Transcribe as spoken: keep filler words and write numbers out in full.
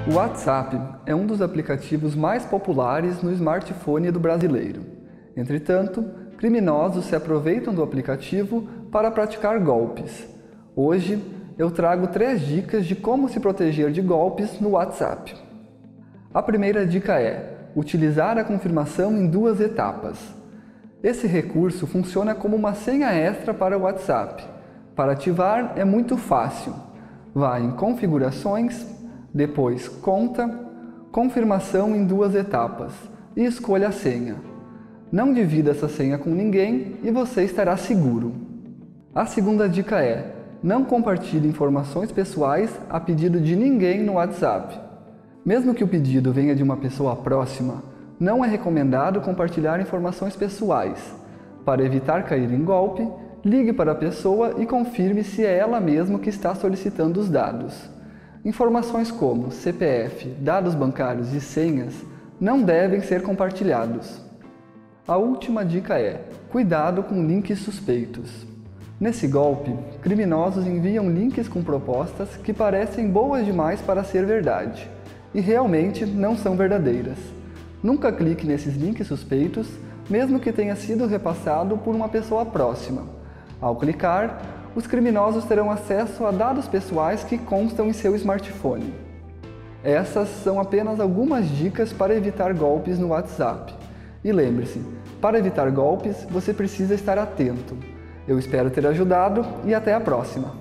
O WhatsApp é um dos aplicativos mais populares no smartphone do brasileiro. Entretanto, criminosos se aproveitam do aplicativo para praticar golpes. Hoje, eu trago três dicas de como se proteger de golpes no WhatsApp. A primeira dica é utilizar a confirmação em duas etapas. Esse recurso funciona como uma senha extra para o WhatsApp. Para ativar é muito fácil. Vá em Configurações, depois Conta, Confirmação em duas etapas e escolha a senha. Não divida essa senha com ninguém e você estará seguro. A segunda dica é: não compartilhe informações pessoais a pedido de ninguém no WhatsApp. Mesmo que o pedido venha de uma pessoa próxima, não é recomendado compartilhar informações pessoais. Para evitar cair em golpe, ligue para a pessoa e confirme se é ela mesma que está solicitando os dados. Informações como C P F, dados bancários e senhas não devem ser compartilhados. A última dica é: cuidado com links suspeitos. Nesse golpe, criminosos enviam links com propostas que parecem boas demais para ser verdade e realmente não são verdadeiras. Nunca clique nesses links suspeitos, mesmo que tenha sido repassado por uma pessoa próxima. Ao clicar, os criminosos terão acesso a dados pessoais que constam em seu smartphone. Essas são apenas algumas dicas para evitar golpes no WhatsApp. E lembre-se, para evitar golpes, você precisa estar atento. Eu espero ter ajudado e até a próxima!